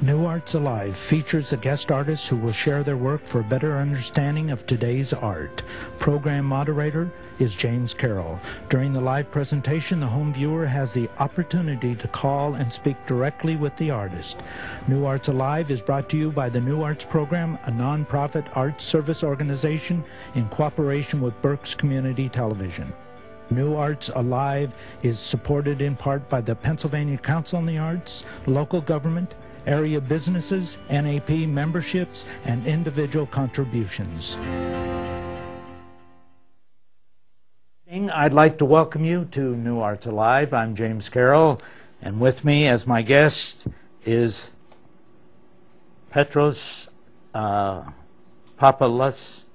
New Arts Alive features a guest artist who will share their work for a better understanding of today's art. Program moderator is James Carroll. During the live presentation, the home viewer has the opportunity to call and speak directly with the artist. New Arts Alive is brought to you by the New Arts Program, a nonprofit arts service organization in cooperation with Berks Community Television. New Arts Alive is supported in part by the Pennsylvania Council on the Arts, local government, area businesses, NAP memberships, and individual contributions. I'd like to welcome you to New Arts Alive. I'm James Carroll, and with me as my guest is Petros Pappalas,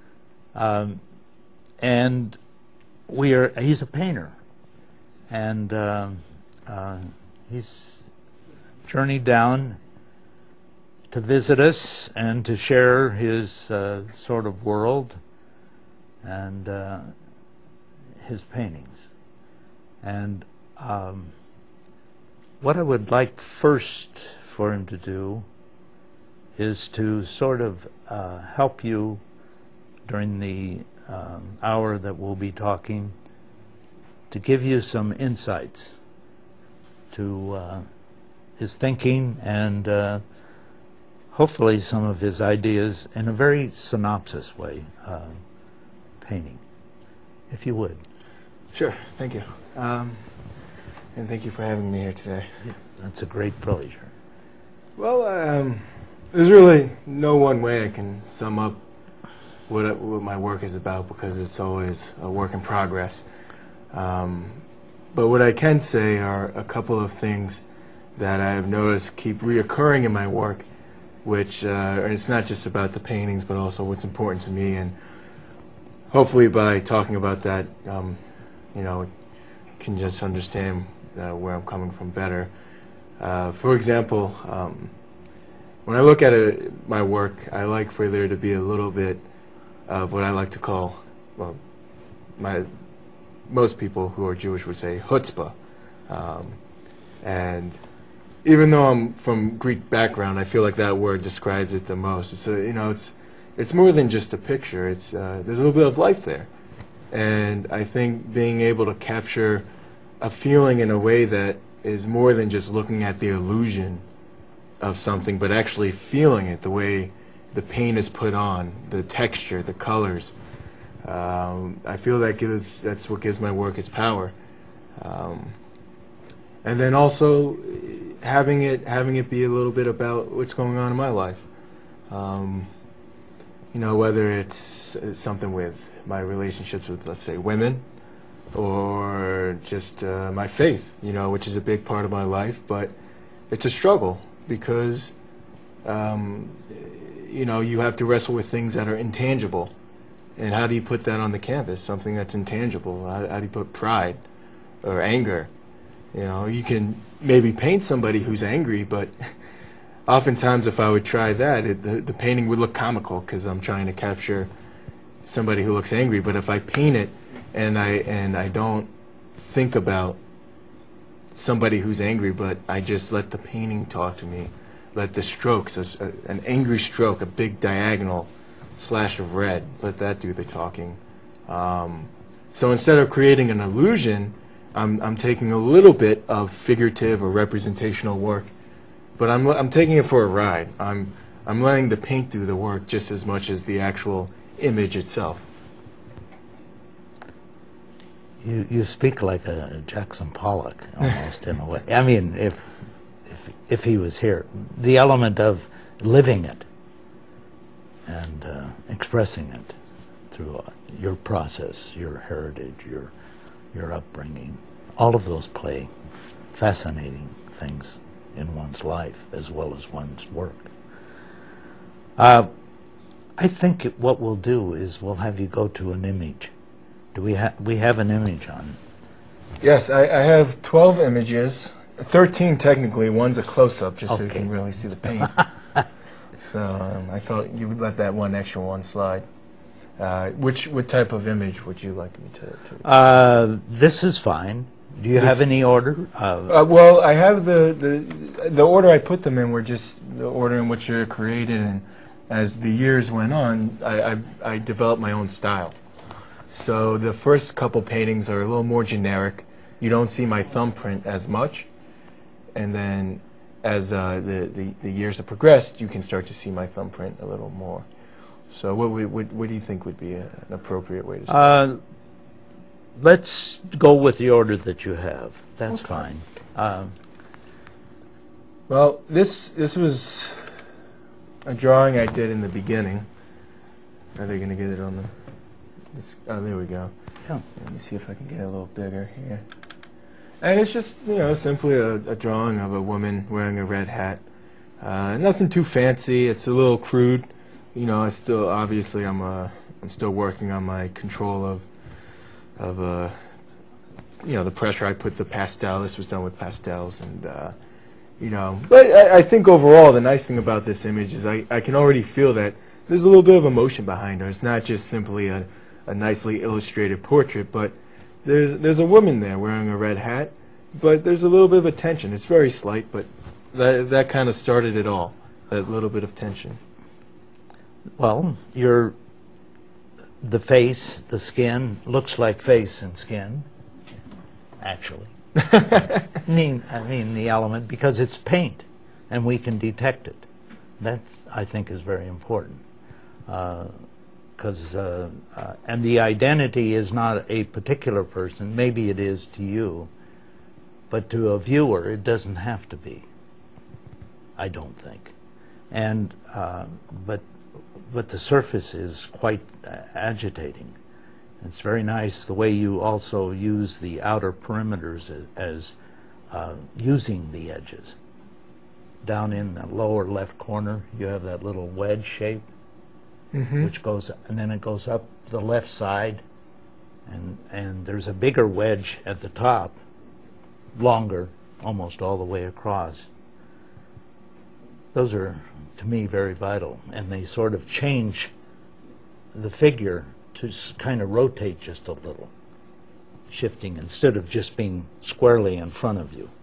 and he's a painter, and he's journeyed down to visit us and to share his sort of world and his paintings. And what I would like first for him to do is to sort of help you during the hour that we'll be talking, to give you some insights to his thinking and hopefully some of his ideas in a very synopsis way, painting, if you would. Sure, thank you. And thank you for having me here today. Yeah, that's a great pleasure. Well, there's really no one way I can sum up what my work is about, because it's always a work in progress. But what I can say are a couple of things that I have noticed keep reoccurring in my work, which it's not just about the paintings, but also what's important to me. And hopefully by talking about that, you know, can just understand where I'm coming from better. For example, when I look at my work, I like for there to be a little bit of what I like to call, well, most people who are Jewish would say chutzpah. And even though I'm from Greek background, I feel like that word describes it the most. It's you know, it's more than just a picture. It's there's a little bit of life there, and I think being able to capture a feeling in a way that is more than just looking at the illusion of something, but actually feeling it, the way the paint is put on, the texture, the colors. I feel that's what gives my work its power. And then also having it be a little bit about what's going on in my life. You know, whether it's something with my relationships with, let's say, women, or just my faith, you know, which is a big part of my life, but it's a struggle because, you know, you have to wrestle with things that are intangible. And how do you put that on the canvas, something that's intangible? How do you put pride or anger? You know, you can maybe paint somebody who's angry, but oftentimes if I would try that, the painting would look comical because I'm trying to capture somebody who looks angry. But if I paint it and I don't think about somebody who's angry, but I just let the painting talk to me, let the strokes, an angry stroke, a big diagonal slash of red, let that do the talking. So instead of creating an illusion, I'm taking a little bit of figurative or representational work, but I'm taking it for a ride. I'm letting the paint do the work just as much as the actual image itself. You speak like a Jackson Pollock almost in a way. I mean, if he was here, the element of living it and expressing it through your process, your heritage, your upbringing, all of those play fascinating things in one's life as well as one's work. I think what we'll do is we'll have you go to an image. Do we have an image on? Yes, I have 12 images, 13 technically. One's a close-up just so you can really see the paint. So I thought you would let that one extra one slide. What type of image would you like me to This is fine. Do you have any order? Well, I have the order I put them in were just the order in which they're created, and as the years went on, I developed my own style. So the first couple paintings are a little more generic. You don't see my thumbprint as much, and then as the years have progressed, you can start to see my thumbprint a little more. So what do you think would be an appropriate way to start? Let's go with the order that you have. That's Okay. fine. Well, this was a drawing I did in the beginning. Are they going to get it on the... oh, there we go. Yeah. Let me see if I can get it a little bigger here. And it's just, you know, simply a drawing of a woman wearing a red hat. Nothing too fancy. It's a little crude. You know, I still, obviously, I'm still working on my control of you know, the pressure I put the pastel. This was done with pastels, and you know. But I think overall, the nice thing about this image is I can already feel that there's a little bit of emotion behind her. It's not just simply a nicely illustrated portrait, but there's a woman there wearing a red hat, but there's a little bit of a tension. It's very slight, but that kind of started it all, that little bit of tension. Well, the face, the skin, looks like face and skin, actually. I mean the element, because it's paint, and we can detect it. That's, I think, is very important. Because and the identity is not a particular person. Maybe it is to you, but to a viewer, it doesn't have to be. I don't think. And but the surface is quite agitating. It's very nice the way you also use the outer perimeters as using the edges. Down in the lower left corner, you have that little wedge shape, which goes, and then it goes up the left side, and there's a bigger wedge at the top, longer, almost all the way across. Those are, to me, very vital, and they sort of change the figure to kind of rotate just a little, shifting instead of just being squarely in front of you.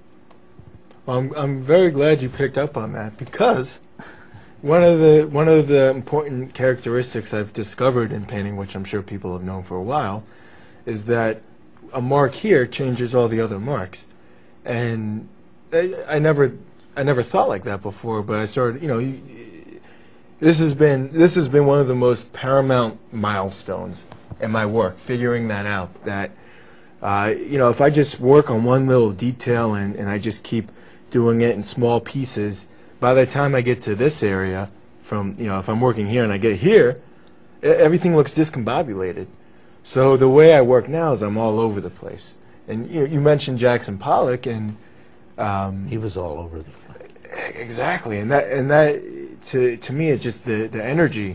Well, I'm very glad you picked up on that, because one of the important characteristics I've discovered in painting, which I'm sure people have known for a while, is that a mark here changes all the other marks, and I never thought like that before. But I started, you know, this has been one of the most paramount milestones in my work, figuring that out. That you know, if I just work on one little detail and I just keep doing it in small pieces, by the time I get to this area, from, you know, if I'm working here and I get here, everything looks discombobulated. So the way I work now is I'm all over the place. And you mentioned Jackson Pollock, and He was all over the place. exactly, and that to me, it's just the energy.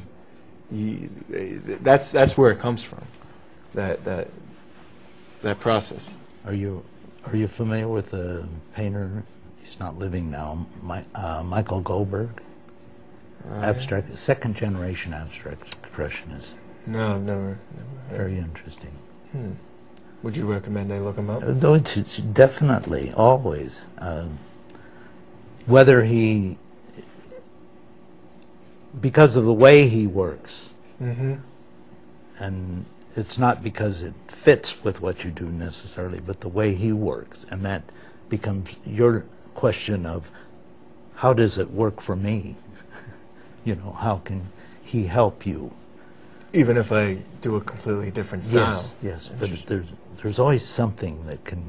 That's where it comes from. That process. Are you familiar with the painter? He's not living now. Michael Goldberg, abstract, second generation abstract expressionist. No, never heard. Very interesting. Would you recommend I look him up? Though it's definitely, always, whether he, because of the way he works, and it's not because it fits with what you do necessarily, but the way he works, and that becomes your question of how does it work for me? You know, how can he help you? Even if I do a completely different style. Yes, but there's always something that can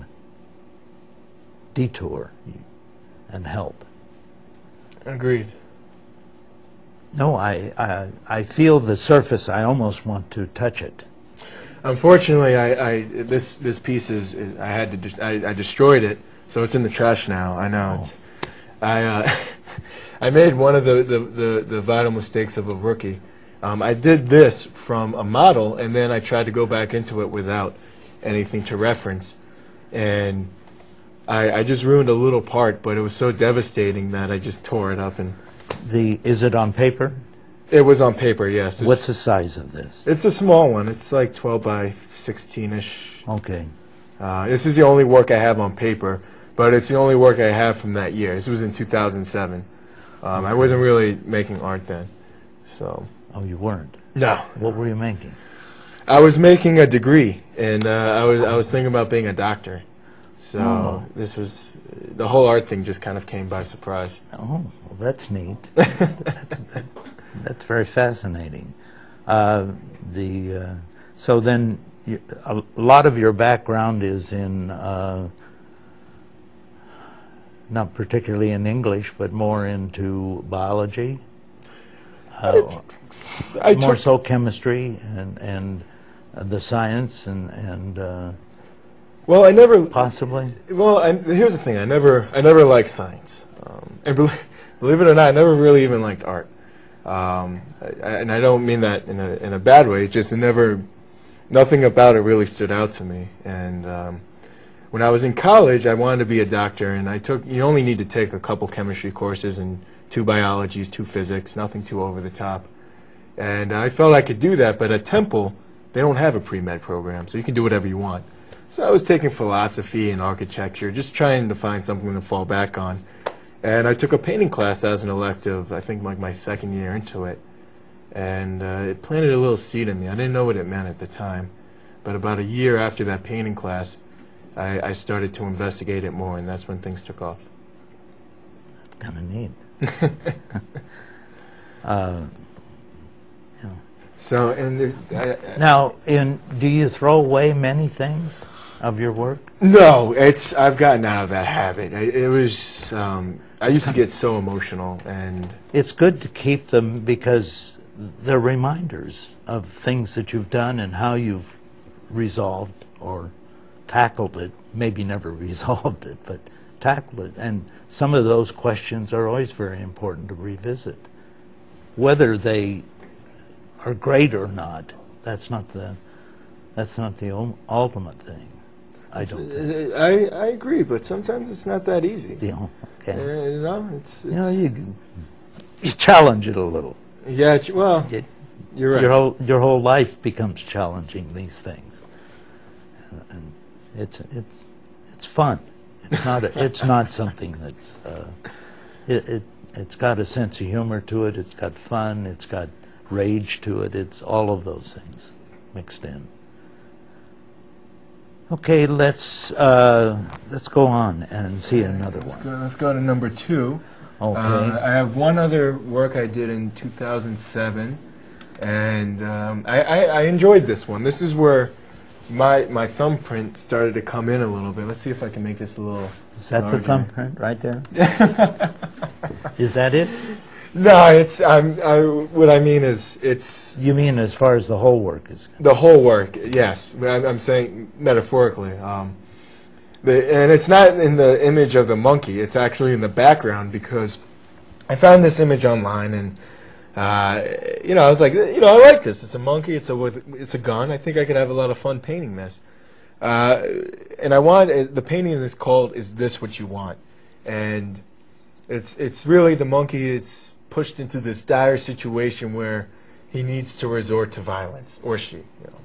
detour you and help. Agreed. No, I feel the surface. I almost want to touch it. Unfortunately, this piece is I destroyed it, so it's in the trash now. I know. I made one of the vital mistakes of a rookie. I did this from a model, and then I tried to go back into it without anything to reference, and I just ruined a little part, but it was so devastating that I just tore it up. And is it on paper? It was on paper, yes. What's the size of this? It's a small one. It's like 12 by 16-ish. Okay. This is the only work I have on paper, but it's the only work I have from that year. This was in 2007. I wasn't really making art then, so. Oh, you weren't? No. What were you making? I was making a degree, and I was thinking about being a doctor. So this was, the whole art thing just kind of came by surprise. Oh, well, that's neat. That's very fascinating. So then, a lot of your background is in, not particularly in English, but more into biology? More so chemistry and the science and well, I never possibly. Well, here's the thing: I never liked science, and believe it or not, I never really even liked art. And I don't mean that in a bad way. It's just nothing about it really stood out to me. And when I was in college, I wanted to be a doctor, and you only need to take a couple chemistry courses and 2 biologies, 2 physics, nothing too over the top. And I felt I could do that, but at Temple, they don't have a pre-med program, so you can do whatever you want. So I was taking philosophy and architecture, just trying to find something to fall back on. And I took a painting class as an elective, I think like my 2nd year into it. And it planted a little seed in me. I didn't know what it meant at the time. But about a year after that painting class, I started to investigate it more, and that's when things took off. That's kind of neat. Yeah. So, and now, do you throw away many things of your work? No, I've gotten out of that habit. I used to get so emotional, and it's good to keep them because they're reminders of things that you've done and how you've resolved or tackled it. Maybe never resolved it, but tackled it. And some of those questions are always very important to revisit. Whether they are great or not, that's not the ultimate thing. I don't think. I agree, but sometimes it's not that easy. Yeah, okay. It's you challenge it a little. Yeah, well, you're right. Your whole life becomes challenging these things, and it's fun. It's not something that's it's got a sense of humor to it. It's got fun. It's got rage to it. It's all of those things mixed in. Okay, let's go on and see another one. Let's go to number 2. Okay. I have one other work I did in 2007, and I enjoyed this one. This is where my thumbprint started to come in a little bit. Let's see if I can make this a little. Is that the thumbprint right there? Is that it? No, it's what I mean is it's. You mean as far as the whole work is concerned? The whole work, yes. I'm saying metaphorically. And it's not in the image of the monkey. It's actually in the background because I found this image online, and I was like, I like this. It's a monkey. It's a gun. I think I could have a lot of fun painting this. And the painting is called "Is This What You Want?" And it's really the monkey. It's pushed into this dire situation where he needs to resort to violence, or she,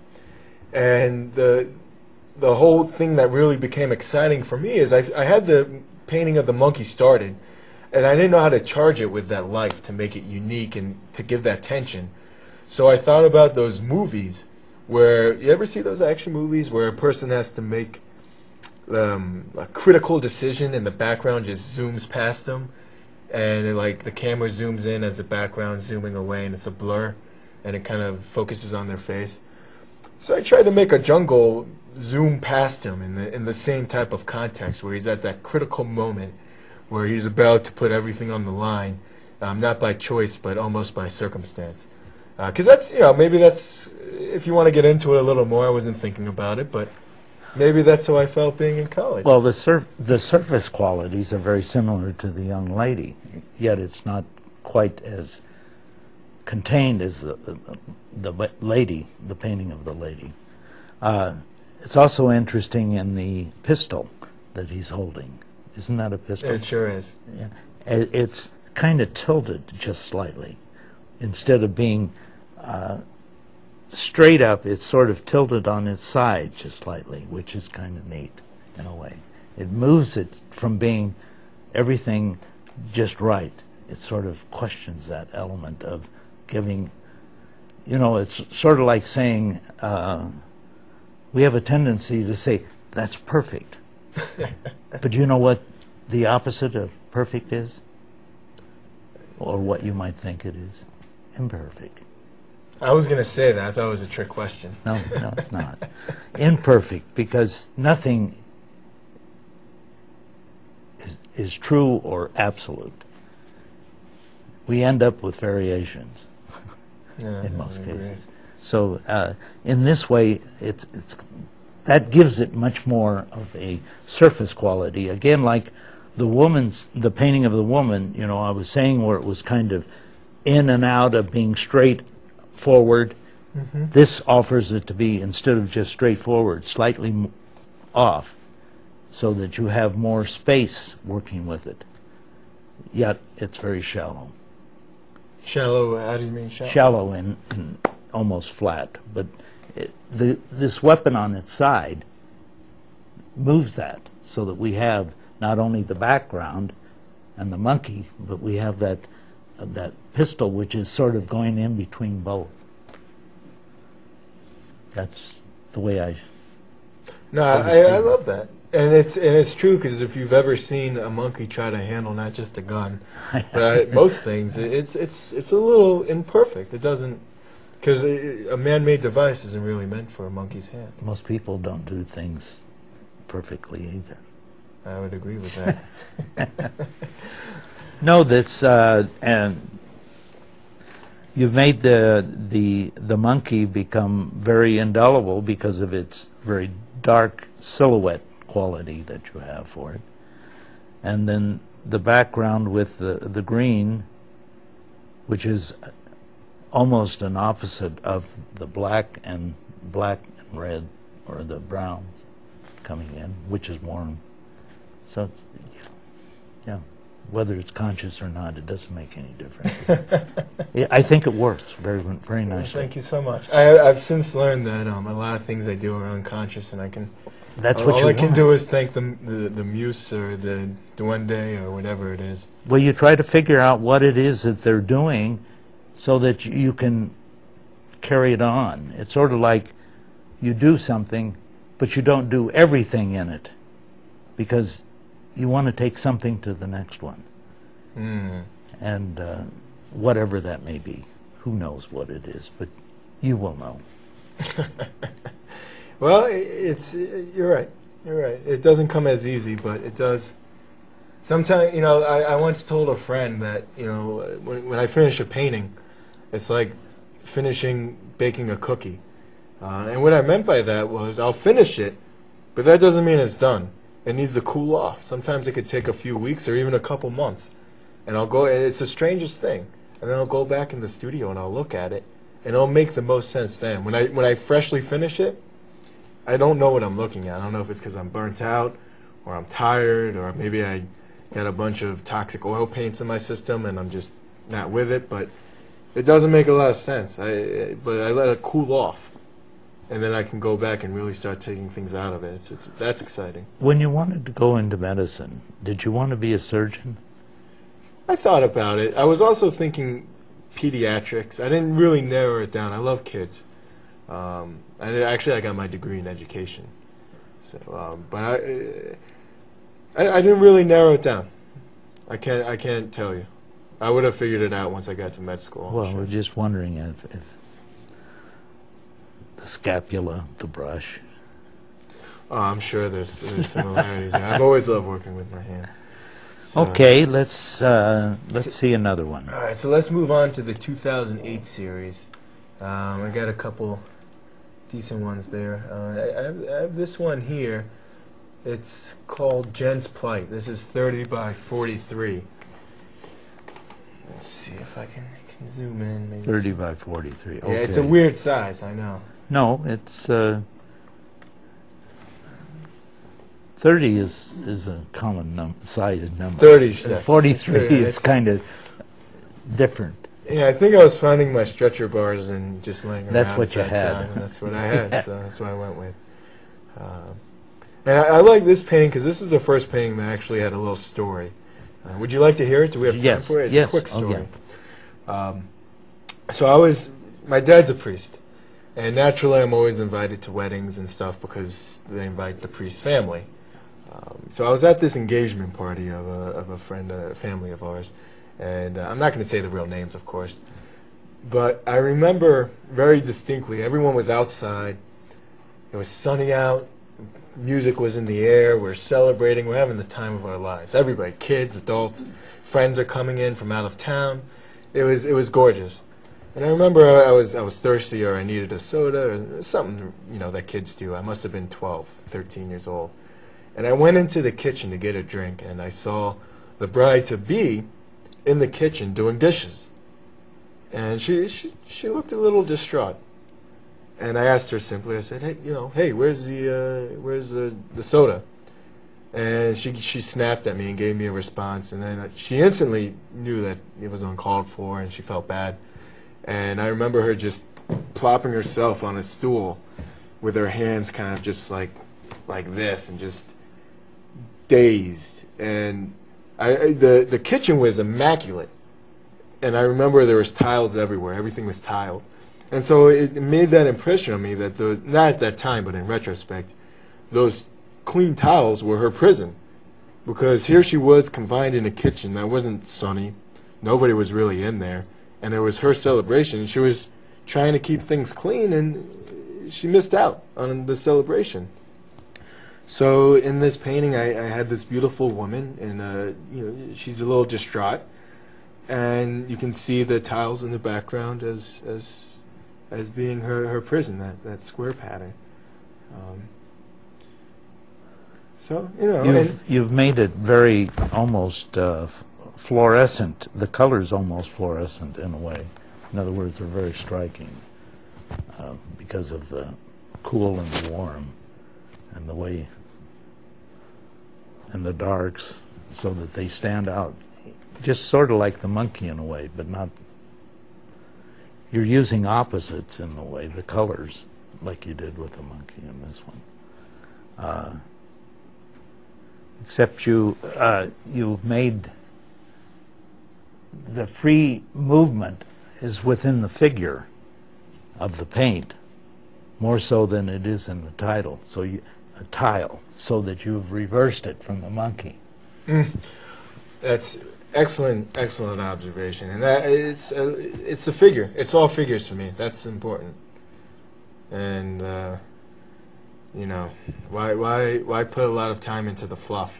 And the whole thing that really became exciting for me is I had the painting of the monkey started, and I didn't know how to charge it with that life to make it unique and to give that tension. So I thought about those movies where, you ever see those action movies where a person has to make a critical decision and the background just zooms past them, and the camera zooms in as the background zooming away, and it's a blur, and it kind of focuses on their face. So I tried to make a jungle zoom past him in the same type of context where he's at that critical moment where he's about to put everything on the line, not by choice but almost by circumstance. Because that's, maybe that's, if you want to get into it a little more, I wasn't thinking about it, but maybe that's how I felt being in college. Well, the surface qualities are very similar to the young lady, yet it's not quite as contained as the lady, the painting of the lady. It's also interesting in the pistol that he's holding. Isn't that a pistol? It sure is. Yeah. It's kind of tilted just slightly. Instead of being straight up, it's sort of tilted on its side just slightly, which is kind of neat in a way. It moves it from being everything just right it sort of questions that element of giving, you know, it's sort of like saying, we have a tendency to say, that's perfect. But you know what the opposite of perfect is? Or what you might think it is? Imperfect. I was going to say that. I thought it was a trick question. No, it's not. Imperfect, because nothing is true or absolute. We end up with variations in most cases. So in this way, that gives it much more of a surface quality. Again, like the painting of the woman, you know, I was saying where it was kind of in and out of being straight forward. Mm-hmm. This offers it to be, instead of just straightforward, slightly off, so that you have more space working with it. Yet it's very shallow. Shallow, how do you mean shallow? Shallow and almost flat. But this weapon on its side moves that, so that we have not only the background and the monkey, but we have that pistol, which is sort of going in between both. That's the way I... No, I love that. And it's true, because if you've ever seen a monkey try to handle not just a gun, but most things, it's a little imperfect. It doesn't, because a man-made device isn't really meant for a monkey's hand. Most people don't do things perfectly either. I would agree with that. No, and you've made the monkey become very indelible because of its very dark silhouette quality that you have for it. And then the background with the green, which is almost an opposite of the black and red, or the browns coming in, which is warm. So, yeah, whether it's conscious or not, it doesn't make any difference. I think it works very nicely. Well, thank you so much. I've since learned that a lot of things I do are unconscious, and I can... That's what all I can do is thank the muse or the duende or whatever it is. Well, you try to figure out what it is that they're doing so that you can carry it on. It's sort of like you do something, but you don't do everything in it, because you want to take something to the next one. Mm. And whatever that may be. Who knows what it is, but you will know. Well, you're right. You're right. It doesn't come as easy, but it does. Sometimes, you know, I once told a friend that, you know, when I finish a painting, it's like finishing baking a cookie. And what I meant by that was I'll finish it, but that doesn't mean it's done. It needs to cool off. Sometimes it could take a few weeks or even a couple months. And it's the strangest thing. And then I'll go back in the studio and I'll look at it, and it'll make the most sense then. When I freshly finish it, I don't know what I'm looking at. I don't know if it's because I'm burnt out, or I'm tired, or maybe I got a bunch of toxic oil paints in my system and I'm just not with it. But it doesn't make a lot of sense. But I let it cool off, and then I can go back and really start taking things out of it. That's exciting. When you wanted to go into medicine, did you want to be a surgeon? I thought about it. I was also thinking pediatrics. I didn't really narrow it down. I love kids. I got my degree in education. So, but I didn't really narrow it down. I can't tell you. I would have figured it out once I got to med school. Well, sure. We're just wondering if the scapula, the brush. Oh, I'm sure there's similarities. I've always loved working with my hands. So, okay, let's see another one. All right, so let's move on to the 2008 series. I got a couple decent ones there. I have this one here. It's called Jen's Plight. This is 30 by 43. Let's see if I can zoom in. Maybe 30 by 43. Okay. Yeah, it's a weird size, I know. No, it's 30 is a common size number. 30, yes. 43 is kind of different. Yeah, I think I was finding my stretcher bars and just laying around. That's what you had. Time, and that's what I had, so that's what I went with. And I like this painting because this is the first painting that actually had a little story. Would you like to hear it? Do we have time Yes, for it? It's yes. a quick story. Okay. So my dad's a priest, and naturally I'm always invited to weddings and stuff because they invite the priest's family. So I was at this engagement party of a friend, a family of ours, and I'm not going to say the real names, of course, but I remember very distinctly, everyone was outside, it was sunny out, music was in the air, we're celebrating, we're having the time of our lives. Everybody, kids, adults, friends are coming in from out of town. It was gorgeous. And I remember I was thirsty, or I needed a soda or something, that kids do. I must have been 12, 13 years old. And I went into the kitchen to get a drink, and I saw the bride-to-be in the kitchen doing dishes. And she looked a little distraught. And I asked her simply, I said, hey, where's the soda? And she snapped at me and gave me a response, and then she instantly knew that it was uncalled for, and she felt bad. And I remember her just plopping herself on a stool with her hands kind of just like this, and just dazed. And the kitchen was immaculate, and I remember there was tiles everywhere. Everything was tiled. And so it made that impression on me that not at that time, but in retrospect, those clean tiles were her prison. Because here she was confined in a kitchen that wasn't sunny. Nobody was really in there. And it was her celebration. She was trying to keep things clean, and she missed out on the celebration. So in this painting, I had this beautiful woman, and she's a little distraught. And you can see the tiles in the background as being her prison, that square pattern. You've made it very almost fluorescent. The color's almost fluorescent in a way. In other words, they're very striking because of the cool and the warm and the way, and the darks, so that they stand out. Just sort of like the monkey in a way, but not. You're using opposites in a way, the colors, like you did with the monkey in this one. Except you've made the free movement is within the figure of the paint, more so than it is in the title. So a tile, so that you've reversed it from the monkey. That's excellent observation, and that it's a figure. It's all figures for me. That's important. And why put a lot of time into the fluff?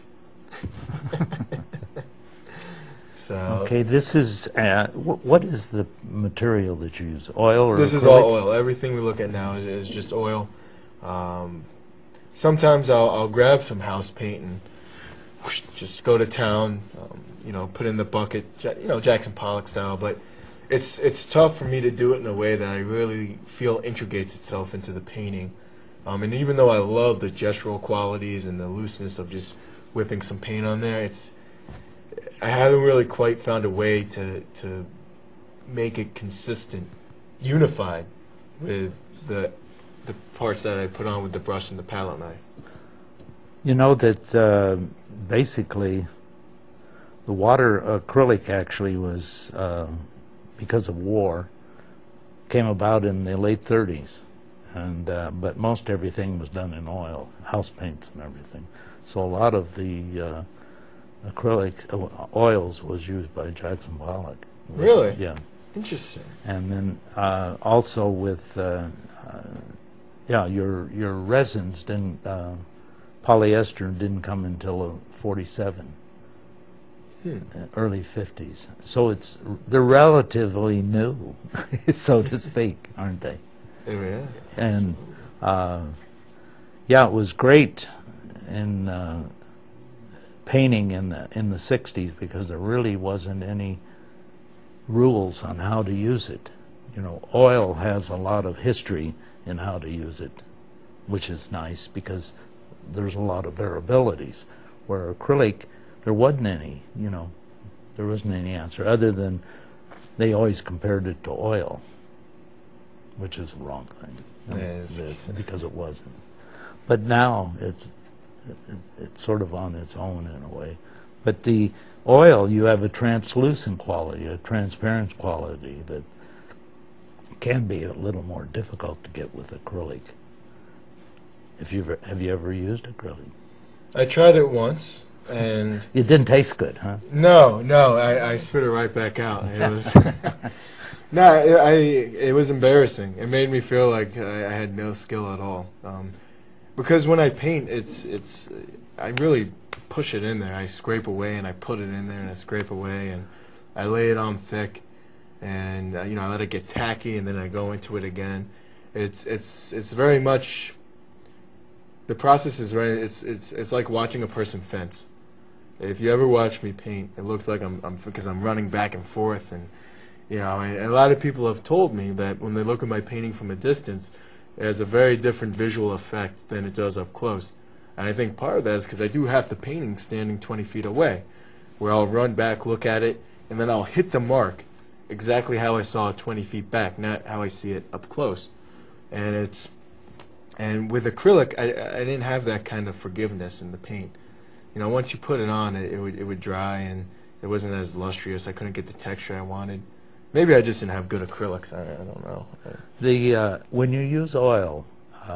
So okay, this is what is the material that you use? Oil or this acrylic? is all oil. Everything we look at now is just oil. Sometimes I'll grab some house paint and just go to town. Put in the bucket, Jackson Pollock style. But it's tough for me to do it in a way that I really feel integrates itself into the painting. And even though I love the gestural qualities and the looseness of just whipping some paint on there, I haven't really quite found a way to make it consistent, unified with the parts that I put on with the brush and the palette knife. You know that basically the water acrylic actually was, because of war, came about in the late 30s. And but most everything was done in oil, house paints and everything. So a lot of the acrylic oils was used by Jackson Pollock. Really? Yeah. Interesting. And then also with your resins didn't polyester didn't come until 47, early 50s. So they're relatively new, so to speak, aren't they? Yeah. And it was great in painting in the 60s because there really wasn't any rules on how to use it. Oil has a lot of history in how to use it, which is nice because there's a lot of variabilities. Where acrylic, there wasn't any. There wasn't any answer other than they always compared it to oil, which is the wrong thing, because it wasn't. But now it's sort of on its own in a way. But the Oil, you have a translucent quality, a transparent quality that can be a little more difficult to get with acrylic. Have you ever used acrylic? I tried it once, and it didn't taste good, huh? No, I spit it right back out. It was it was embarrassing. It made me feel like I had no skill at all. Because when I paint, I really push it in there. I scrape away and I put it in there and I scrape away and I lay it on thick, and I let it get tacky and then I go into it again. It's very much, the process is very, it's like watching a person fence. If you ever watch me paint, it looks like because I'm running back and forth, and and a lot of people have told me that when they look at my painting from a distance, it has a very different visual effect than it does up close. And I think part of that is because I do have the painting standing 20 feet away, where I'll run back, look at it, and then I'll hit the mark exactly how I saw it 20 feet back, not how I see it up close. And with acrylic, I didn't have that kind of forgiveness in the paint. Once you put it on, it would dry, and it wasn't as lustrous. I couldn't get the texture I wanted. Maybe I just didn't have good acrylics. I don't know. When you use oil,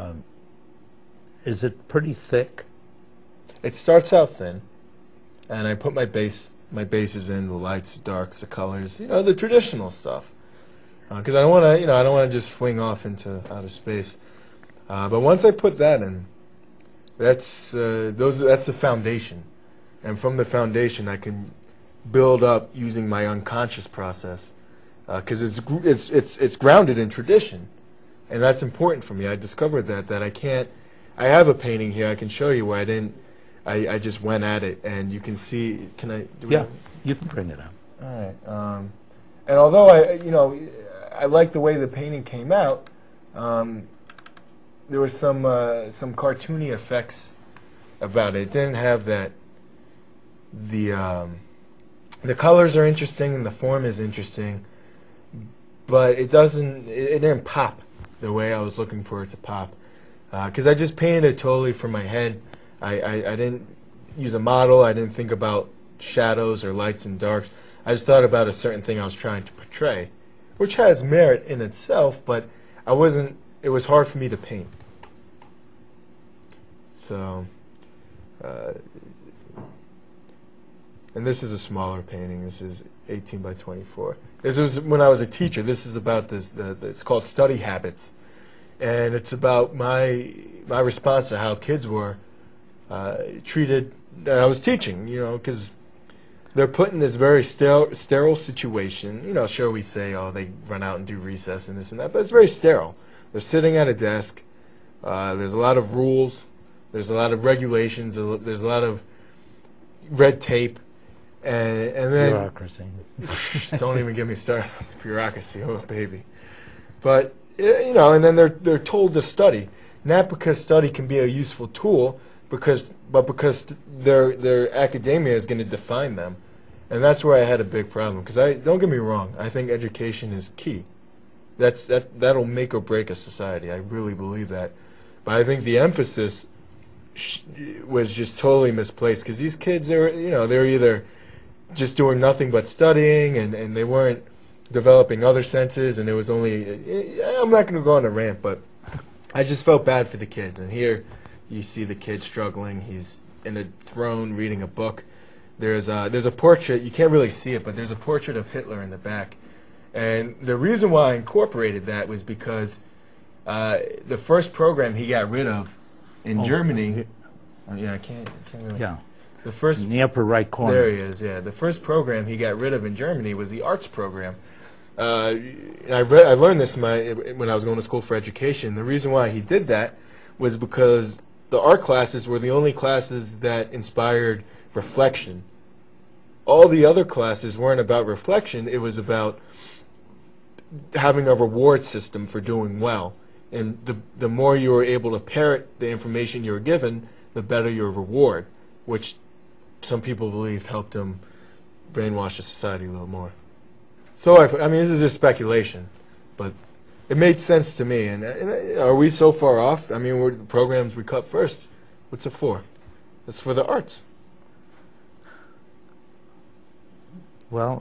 is it pretty thick? It starts out thin, and I put my bases in, the lights, the darks, the colors, the traditional stuff. Because I don't want to just fling off into outer space. But once I put that in, that's the foundation, and from the foundation I can build up using my unconscious process, because it's grounded in tradition, and that's important for me. I discovered that I have a painting here I can show you where I just went at it, and you can see. Can I? You can bring it up. All right. And although I like the way the painting came out, there was some cartoony effects about it. It didn't have that. The colors are interesting and the form is interesting, but it didn't pop the way I was looking for it to pop. Because I just painted it totally from my head. I didn't use a model. I didn't think about shadows or lights and darks. I just thought about a certain thing I was trying to portray, which has merit in itself, but it was hard for me to paint. So, and this is a smaller painting. This is 18 by 24. This was when I was a teacher. This is about this. It's called Study Habits, and it's about my response to how kids were treated that I was teaching. Because they're put in this very sterile situation. Sure, we say, oh, they run out and do recess and this and that, but it's very sterile. They're sitting at a desk. There's a lot of rules. There's a lot of regulations. There's a lot of red tape, and then bureaucracy. Don't even get me started on the bureaucracy. Oh, baby. But and then they're told to study, not because study can be a useful tool, but because their academia is going to define them, and that's where I had a big problem. Because don't get me wrong, I think education is key. That'll make or break a society. I really believe that. But I think the emphasis was just totally misplaced, because these kids, they were either just doing nothing but studying, and they weren't developing other senses, and it was only, I'm not going to go on a rant, but I just felt bad for the kids. And here you see the kid struggling. He's in a throne reading a book. There's a portrait, you can't really see it, but there's a portrait of Hitler in the back. And the reason why I incorporated that was because the first program he got rid of in Germany. I can't really. Yeah. The first in the upper right corner. There he is. Yeah. The first program he got rid of in Germany was the arts program. I learned this when I was going to school for education. The reason why he did that was because the art classes were the only classes that inspired reflection. All the other classes weren't about reflection. It was about having a reward system for doing well. And the more you were able to parrot the information you were given, the better your reward, which some people believed helped them brainwash the society a little more. So, I mean, this is just speculation, but it made sense to me. And are we so far off? I mean, the programs we cut first, what's it for? It's for the arts. Well,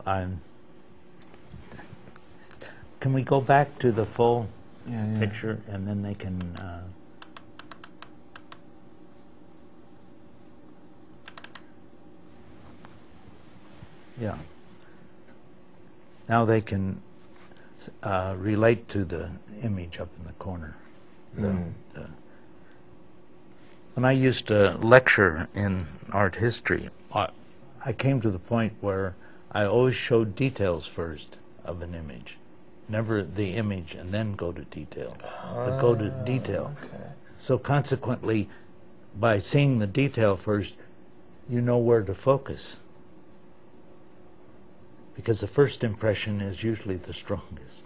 can we go back to the full picture, and then they can... yeah. Now they can relate to the image up in the corner. When I used to lecture in art history, I came to the point where I always showed details first of an image. Never the image and then go to detail, but go to detail. Okay. So consequently, by seeing the detail first, you know where to focus. Because the first impression is usually the strongest.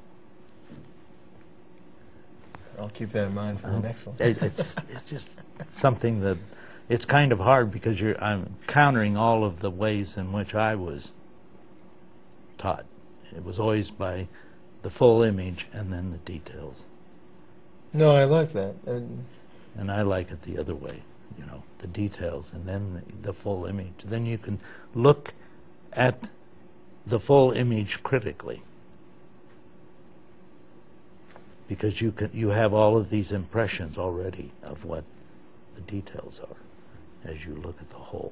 I'll keep that in mind for the next one. It's just something that it's kind of hard because I'm countering all of the ways in which I was taught. It was always by the full image and then the details. No, I like that. And I like it the other way, the details and then the full image. Then you can look at the full image critically, because you have all of these impressions already of what the details are as you look at the whole.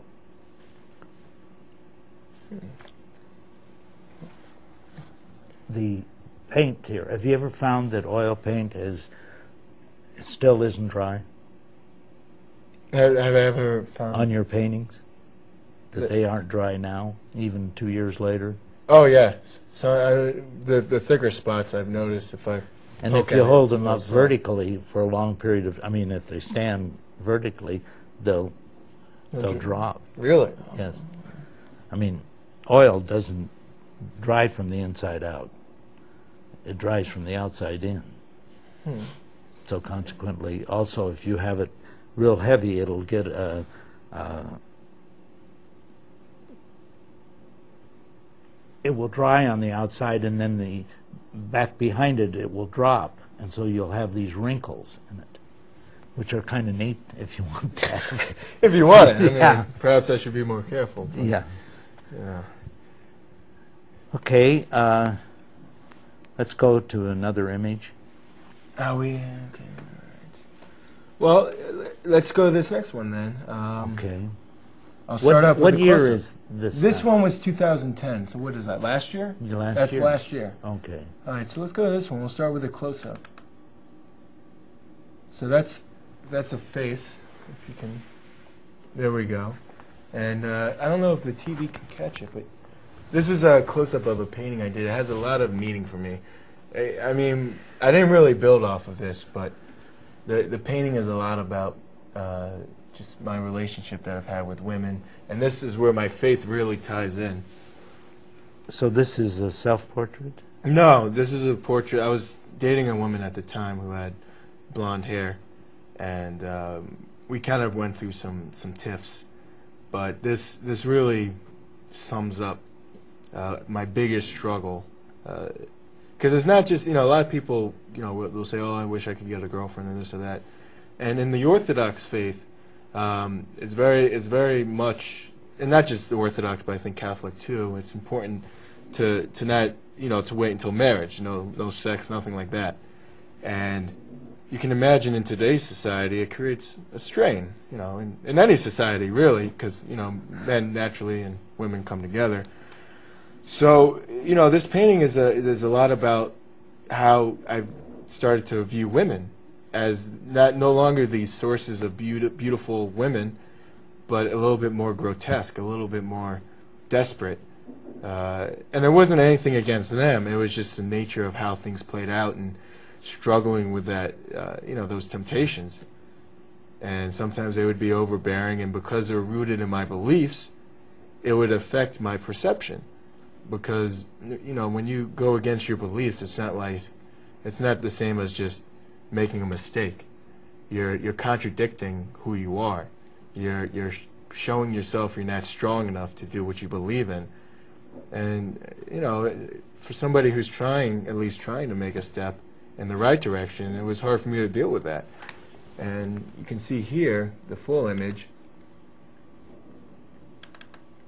The paint here, have you ever found that oil paint it still isn't dry? Have I ever found on your paintings that they aren't dry now, even 2 years later? Oh yeah. So the thicker spots I've noticed if you hold them up vertically for a long period of, if they stand vertically, they'll drop. Really? Yes. Oil doesn't dry from the inside out. It dries from the outside in. So consequently, also if you have it real heavy, it'll get it will dry on the outside, and then the back behind it will drop, and so you'll have these wrinkles in it, which are kind of neat if you want that. If you want it. Yeah. Perhaps I should be more careful. Yeah. Yeah. Okay, let's go to another image. Are we? Okay. All right. Well, let's go to this next one then. Okay. I'll start up with what the year close-up. is this? This one was 2010. So what is that? Last year? That's year? last year. Okay. All right. So let's go to this one. We'll start with a close-up. So that's a face. If you can. There we go. And I don't know if the TV can catch it, but this is a close-up of a painting I did. It has a lot of meaning for me. I didn't really build off of this, but the painting is a lot about just my relationship that I've had with women, and this is where my faith really ties in. So this is a self-portrait? No, this is a portrait. I was dating a woman at the time who had blonde hair, and we kind of went through some tiffs, but this really sums up my biggest struggle. Because it's not just, a lot of people, will say, oh, I wish I could get a girlfriend or this or that. And in the Orthodox faith, it's very much, and not just the Orthodox, but I think Catholic too, it's important to not, to wait until marriage, no sex, nothing like that. And you can imagine in today's society, it creates a strain, in any society really, because, men naturally and women come together. So, this painting is a lot about how I've started to view women as no longer these sources of beautiful women, but a little bit more grotesque, a little bit more desperate. And there wasn't anything against them. It was just the nature of how things played out and struggling with that, those temptations. And sometimes they would be overbearing, and because they're rooted in my beliefs, it would affect my perception. Because, when you go against your beliefs, it's not the same as just making a mistake. You're contradicting who you are. You're showing yourself you're not strong enough to do what you believe in. And, for somebody who's at least trying to make a step in the right direction, it was hard for me to deal with that. And you can see here, the full image.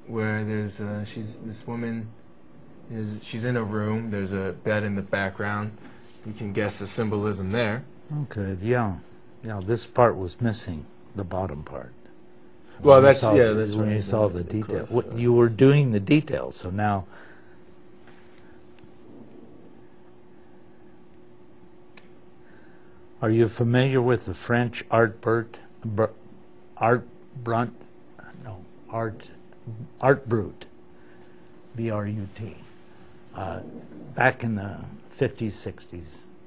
where there's this woman she's in a room. There's a bed in the background. You can guess the symbolism there. Okay, yeah. This part was missing, the bottom part. Well, When you that's saw yeah. That's when right. you saw the Of detail. course, You were doing the details, so now. Are you familiar with the French Art Brut? Art Brut? No, Art Brut. B-R-U-T. Back in the 50s, 60s.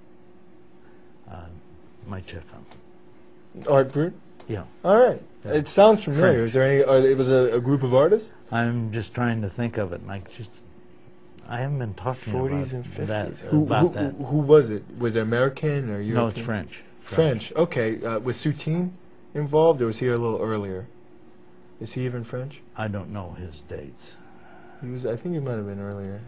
Might check on. Art Brut. Yeah. All right. Yeah. It sounds familiar. French. Is there any? It was a group of artists. I'm just trying to think of it, and I haven't been talking 40s about and 50s. that. Who was it? Was it American or European? No, it's French. French. Okay. Was Soutine involved, or was he a little earlier? Is he even French? I don't know his dates. He was. I think he might have been earlier.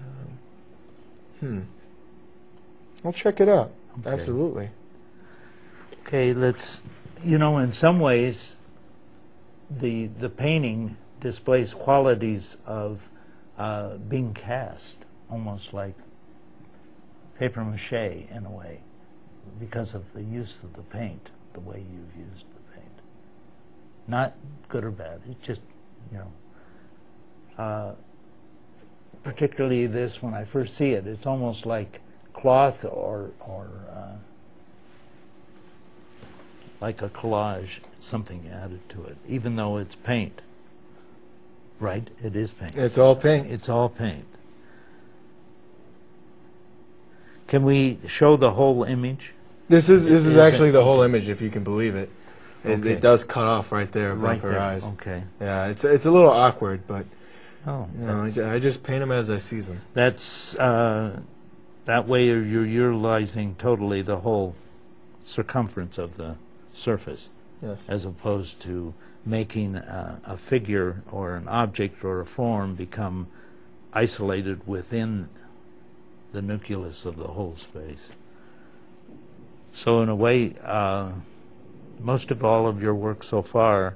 I'll check it out. Okay. Absolutely. Okay, let's. In some ways, the painting displays qualities of being cast, almost like paper mache in a way, because of the use of the paint, the way you've used the paint. Not good or bad. It's just, particularly this, when I first see it, it's almost like cloth or like a collage, something added to it, even though it's paint. Right? It is paint. It's all paint. It's all paint. Can we show the whole image? This is actually the whole okay. image, if you can believe it. Okay. It does cut off right there above Right her there. eyes. Okay. Yeah, it's a little awkward, but Oh, I just paint them as I see them. that's that way you're utilizing totally the whole circumference of the surface, Yes. as opposed to making a figure or an object or a form become isolated within the nucleus of the whole space. So in a way, most of all of your work so far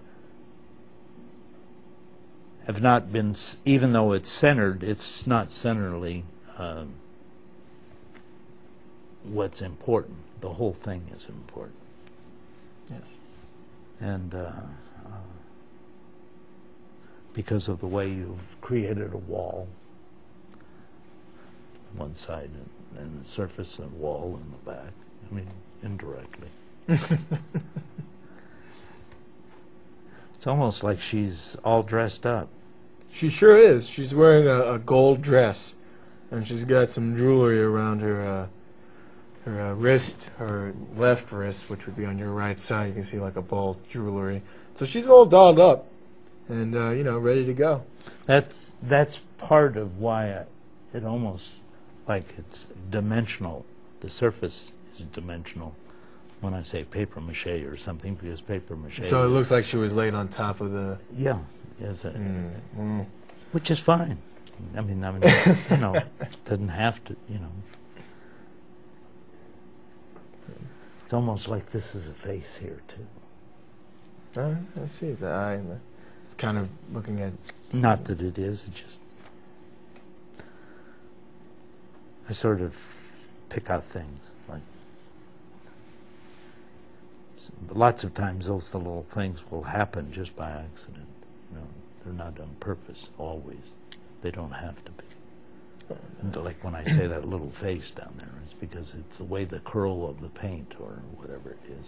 have not been, even though it's centered, it's not centrally what's important. The whole thing is important. Yes. And because of the way you've created a wall, one side, and the surface and wall in the back. I mean, indirectly. It's almost like she's all dressed up. She sure is. She's wearing a gold dress, and she's got some jewelry around her wrist, her left wrist, which would be on your right side. You can see like a ball of jewelry. So she's all dolled up, and ready to go. That's part of why it almost like it's dimensional. The surface is dimensional when I say paper mache or something, because paper mache. So it looks like she was laid on top of the. Yeah, yes, which is fine. I mean, doesn't have to. It's almost like this is a face here too. I see the eye. It's kind of looking at. Not that it is. It just. I sort of pick out things like. Lots of times those little things will happen just by accident. They're not on purpose always. They don't have to be. And like when I say that little face down there, it's because it's the way the curl of the paint or whatever it is.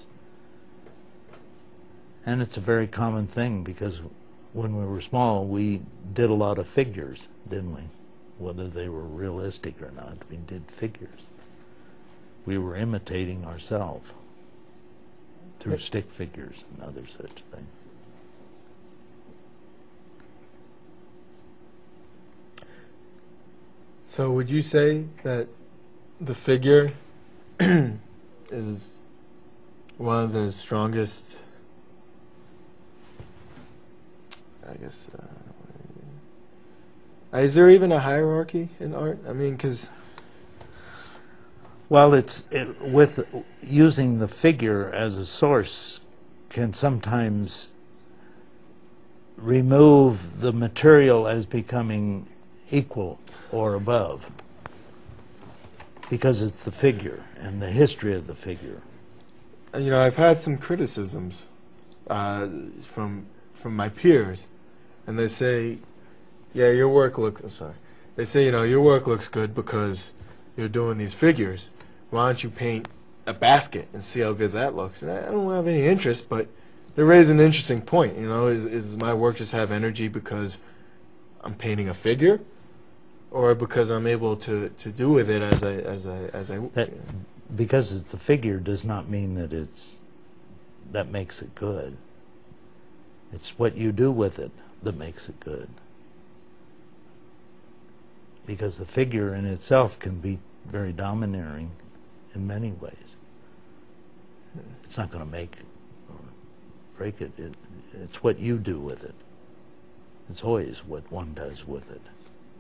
And it's a very common thing because when we were small, we did a lot of figures, didn't we? Whether they were realistic or not, we did figures. We were imitating ourselves through stick figures and other such things. So would you say that the figure is one of the strongest, I guess, is there even a hierarchy in art? I mean, because... Well, with using the figure as a source can sometimes remove the material as becoming equal or above, because it's the figure and the history of the figure. You know, I've had some criticisms from my peers, and they say, "Yeah, your work looks." I'm sorry. They say, you know, your work looks good because you're doing these figures. Why don't you paint a basket and see how good that looks? And I don't have any interest, but they raise an interesting point. You know, is my work just have energy because I'm painting a figure, or because I'm able to do with it as I That, because it's a figure does not mean that that makes it good. It's what you do with it that makes it good. Because the figure in itself can be very domineering in many ways. It's not going to make or break it. It's what you do with it. It's always what one does with it.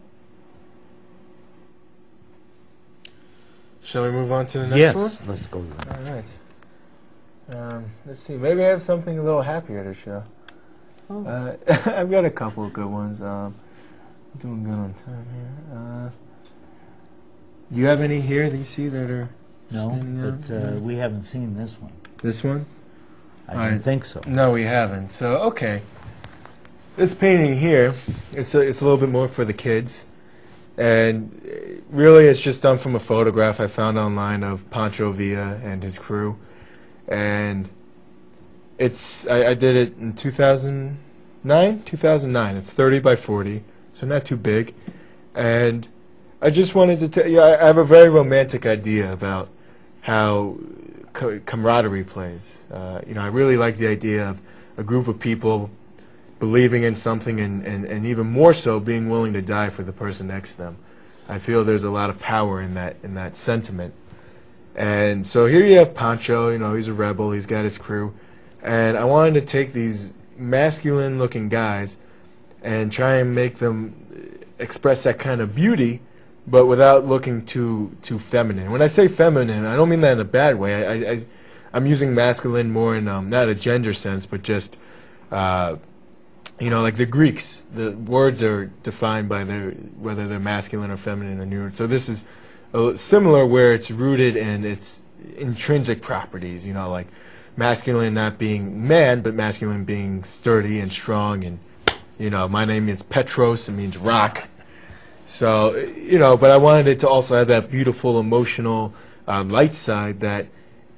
Shall we move on to the next one? Yes, let's go to that. All right. Let's see. Maybe I have something a little happier to show. Oh. I've got a couple of good ones. Doing good on time here. Do you have any here that you see that are standing out? But we haven't seen this one. This one? I don't think so. No, we haven't. So, okay. This painting here, it's a little bit more for the kids. And really it's just done from a photograph I found online of Pancho Villa and his crew. And I did it in 2009. It's 30 by 40. So not too big. And I just wanted to tell you, I have a very romantic idea about how camaraderie plays. You know, I really like the idea of a group of people believing in something and even more so being willing to die for the person next to them. I feel there's a lot of power in that sentiment. And so here you have Pancho, you know, he's a rebel, he's got his crew. And I wanted to take these masculine looking guys and try and make them express that kind of beauty, but without looking too feminine. When I say feminine, I don't mean that in a bad way. I'm using masculine more in not a gender sense, but just you know, like the Greeks. The words are defined by whether they're masculine or feminine or neuter. So this is similar, where it's rooted in its intrinsic properties. You know, like masculine not being man, but masculine being sturdy and strong. And you know, my name is Petros. It means rock. So, you know, but I wanted it to also have that beautiful, emotional, light side that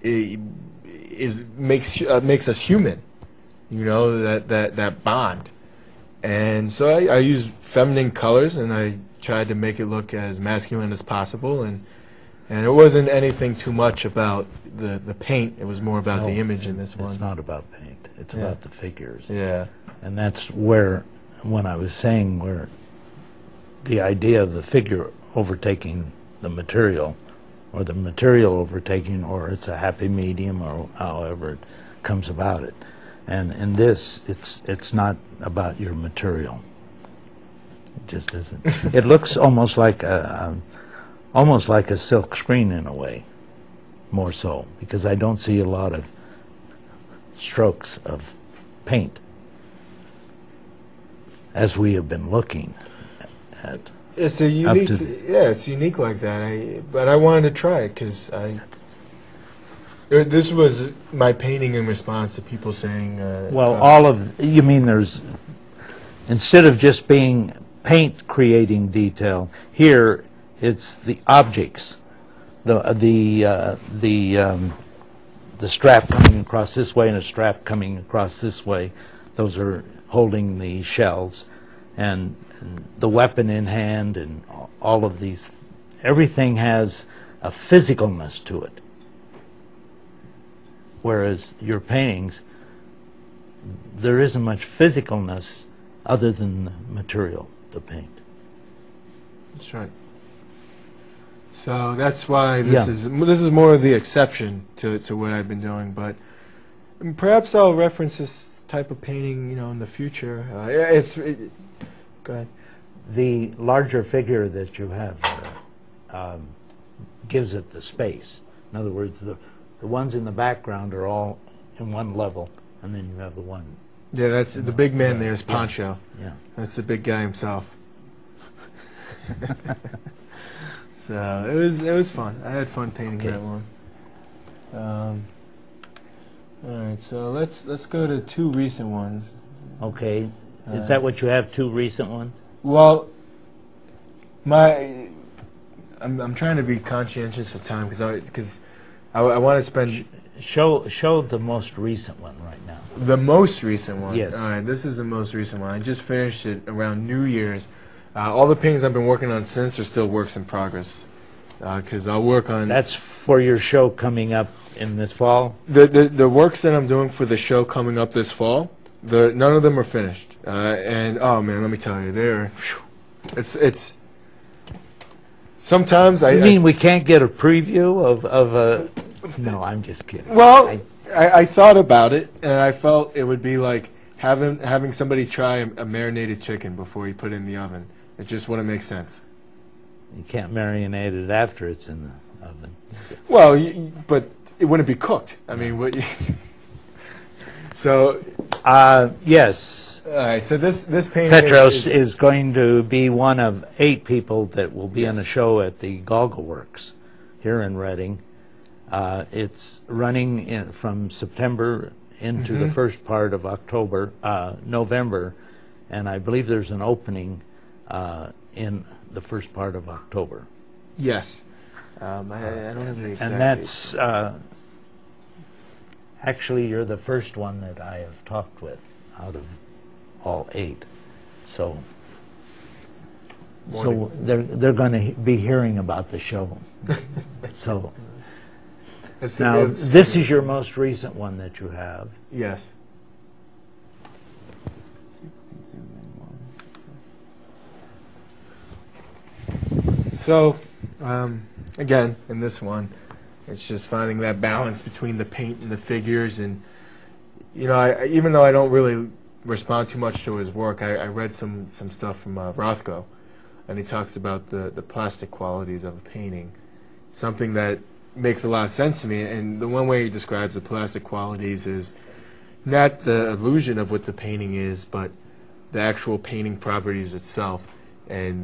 makes us human. You know, that bond. And so I used feminine colors, and I tried to make it look as masculine as possible. And it wasn't anything too much about the paint. It was more about the image in this one. It's not about paint. It's about the figures. Yeah. And that's where, when I was saying where the idea of the figure overtaking the material, or the material overtaking, or it's a happy medium, or however it comes about it. And in this, it's not about your material. It just isn't. It looks almost like a silk screen in a way, more so, because I don't see a lot of strokes of paint as we have been looking at. It's a unique, it's unique like that. But I wanted to try it because this was my painting in response to people saying. You mean there's, instead of just being paint creating detail, here it's the objects, the strap coming across this way and a strap coming across this way. Those are holding the shells, and the weapon in hand, and all of these. Everything has a physicalness to it. Whereas your paintings, there isn't much physicalness other than the material, the paint. That's right. So that's why this is more of the exception to what I've been doing. But perhaps I'll reference this type of painting, you know, in the future. Go ahead. The larger figure that you have gives it the space. In other words, the ones in the background are all in one level, and then you have the one Yeah, that's the big man there is Yeah. Poncho. Yeah. That's the big guy himself. So it was fun. I had fun painting Okay. that one. All right, so let's go to two recent ones. Okay. Is that what you have, two recent ones? Well, I'm trying to be conscientious of time because I want to spend Show the most recent one right now. the most recent one. Yes. All right, this is the most recent one. I just finished it around New Year's. All the paintings I've been working on since are still works in progress. Because I'll work on That's for your show coming up in this fall? the works that I'm doing for the show coming up this fall. None of them are finished. And oh man, let me tell you, it's. Sometimes You mean we can't get a preview of a... No, I'm just kidding. Well, I thought about it, and I felt it would be like having somebody try a marinated chicken before you put it in the oven. It just wouldn't make sense. You can't marinate it after it's in the oven. Well, but it wouldn't be cooked. I mean, what? So, Yes, all right. So this painting Petros is going to be one of 8 people that will be on a Yes. show at the Goggle Works here in Reading. It's running from September into the first part of November, and I believe there's an opening in the first part of October. Yes. I don't have the exact And that's actually, you're the first one that I have talked with out of all 8. So they're going to be hearing about the show. So now this is your most recent one that you have. Yes. So, again, in this one, it's just finding that balance between the paint and the figures. And, you know, even though I don't really respond too much to his work, I read some stuff from Rothko, and he talks about the plastic qualities of a painting, something that makes a lot of sense to me. And the one way he describes the plastic qualities is not the illusion of what the painting is, but the actual painting properties itself, and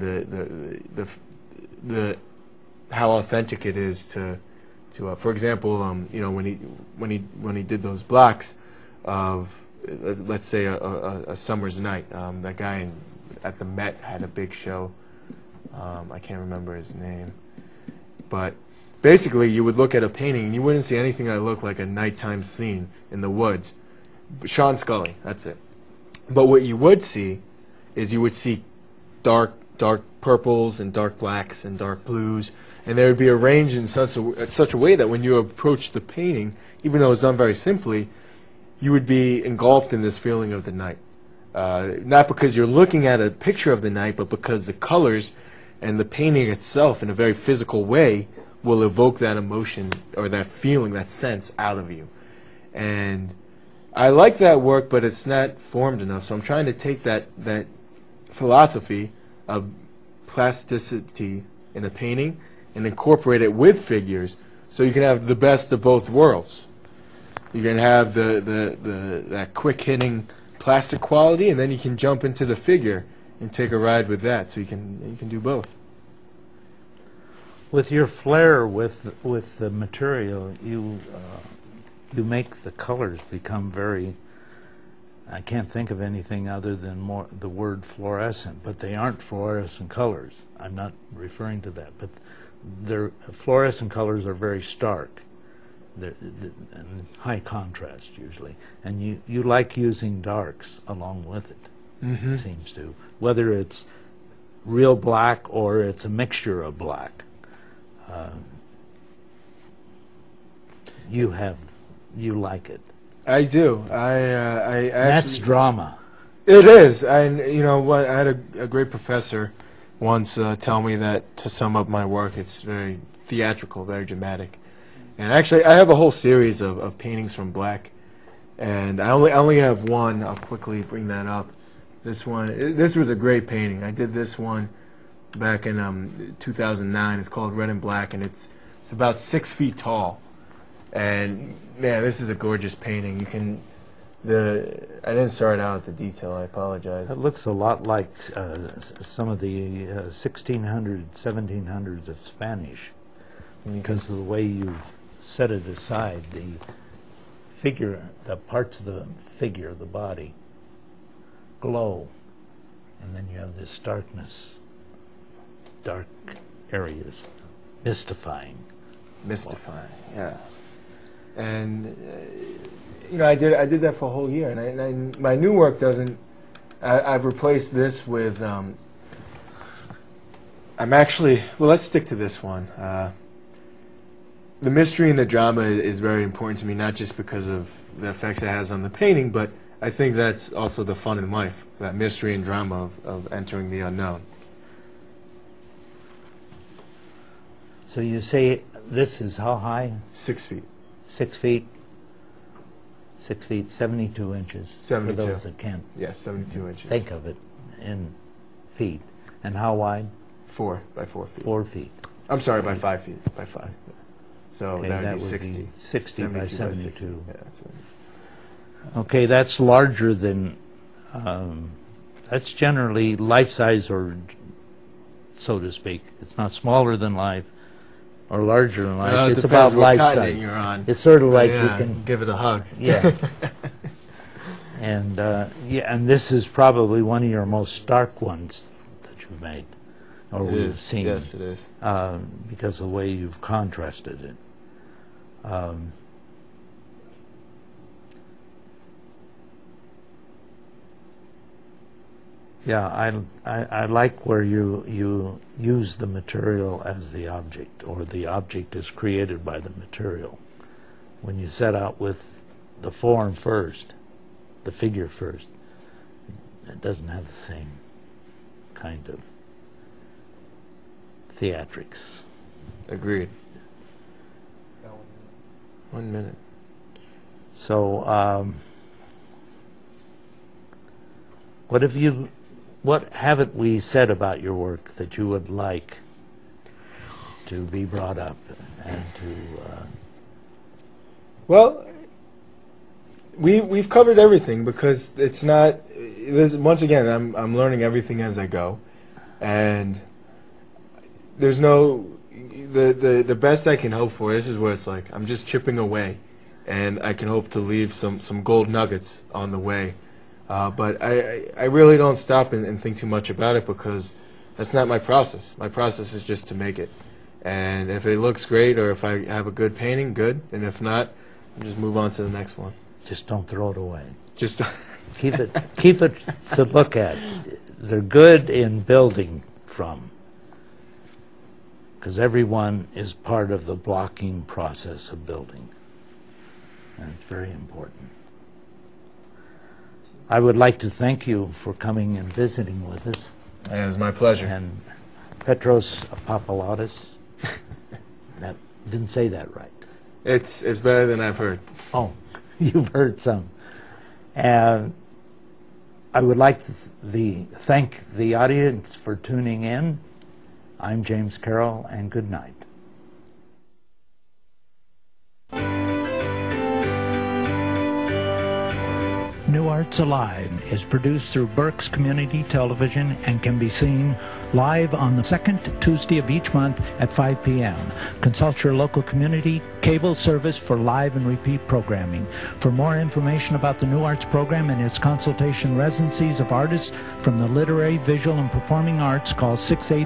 the how authentic it is to for example, you know, when he did those blocks of let's say a summer's night, that guy at the Met had a big show. I can't remember his name, but basically you would look at a painting and you wouldn't see anything that looked like a nighttime scene in the woods. Sean Scully, that's it. But what you would see is you would see dark purples and dark blacks and dark blues, and they would be arranged in such a way that when you approach the painting, even though it's done very simply, you would be engulfed in this feeling of the night. Not because you're looking at a picture of the night, but because the colors and the painting itself, in a very physical way, will evoke that emotion or that feeling, that sense out of you. And I like that work, but it's not formed enough. So I'm trying to take that philosophy of plasticity in a painting and incorporate it with figures, so you can have the best of both worlds. You can have that quick hitting plastic quality, and then you can jump into the figure and take a ride with that. So you can do both. With your flair with the material, you make the colors become very, I can't think of anything other than the word fluorescent, but they aren't fluorescent colors. I'm not referring to that, but fluorescent colors are very stark. They're and high contrast usually, and you like using darks along with it. It seems to, whether it's real black or it's a mixture of black. You like it. I do. I That's actually, drama. it is. And you know what? I had a great professor once tell me that to sum up my work, it's very theatrical, very dramatic. And actually, I have a whole series of paintings from black, and I only have one. I'll quickly bring that up. This one. This was a great painting. I did this one back in 2009. It's called Red and Black, and it's about 6 feet tall. And man, this is a gorgeous painting. You can I didn't start out at the detail. I apologize. It looks a lot like some of the 1600s, 1700s of Spanish, because of the way you've set it aside. The figure, the parts of the figure, the body, glow, and then you have this darkness, dark areas, mystifying. Mystifying, yeah. And I did that for a whole year, and my new work doesn't. I've replaced this with. I'm actually let's stick to this one. The mystery and the drama is very important to me, not just because of the effects it has on the painting, but I think that's also the fun in life, that mystery and drama of entering the unknown. So you say this is how high? 6 feet. 6 feet. 6 feet, 72 inches. 72. For those that can't. Yes, 72 inches. Think of it in feet. And how wide? 4 by 4 feet. 4 feet. I'm sorry, by 5 feet. By 5. So Okay, that that would be 60. 60 by 72. Yeah, that's it. Okay, that's larger than, that's generally life-size, or so to speak. It's not smaller than life or larger than life. It It's depends about what life-size. continent you're on. It's sort of like Yeah, you can, give it a hug. yeah. And and this is probably one of your most stark ones that you've made, or It we've is. seen. Yes, it is. Because of the way you've contrasted it. Yeah, I like where you use the material as the object, or the object is created by the material. When you set out with the form first, the figure first, it doesn't have the same kind of theatrics. Agreed. 1 minute. So, what haven't we said about your work that you would like to be brought up and to? Well, we've covered everything, because it's not. Once again, I'm learning everything as I go, and there's no. The best I can hope for. This is where it's like I'm just chipping away, and I can hope to leave some gold nuggets on the way. But I really don't stop and think too much about it, because that's not my process. My process is just to make it. And if it looks great, or if I have a good painting, good. And if not, I'll just move on to the next one. Just don't throw it away. Just Keep it to look at. They're good in building from, because everyone is part of the blocking process of building, and it's very important. I would like to thank you for coming and visiting with us. It was my pleasure. And Petros Pappalas. That didn't say that right. It's better than I've heard. Oh, you've heard some. And I would like to thank the audience for tuning in. I'm James Carroll, and good night. New Arts Alive is produced through Berks Community Television and can be seen live on the second Tuesday of each month at 5 p.m. Consult your local community cable service for live and repeat programming. For more information about the New Arts program and its consultation residencies of artists from the literary, visual, and performing arts, call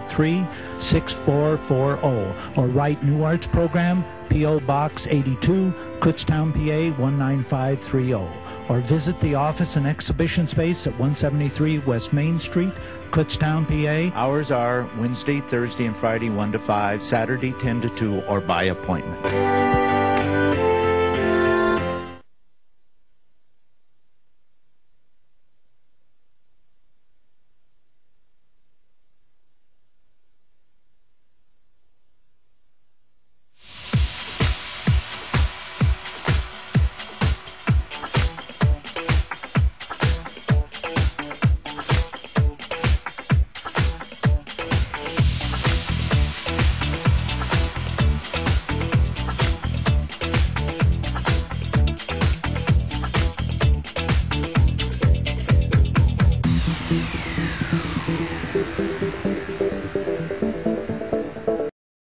683-6440 or write New Arts Program, P.O. Box 82, Kutztown, PA 19530. Or visit the office and exhibition space at 173 West Main Street, Kutztown, PA. Hours are Wednesday, Thursday, and Friday 1 to 5, Saturday 10 to 2, or by appointment.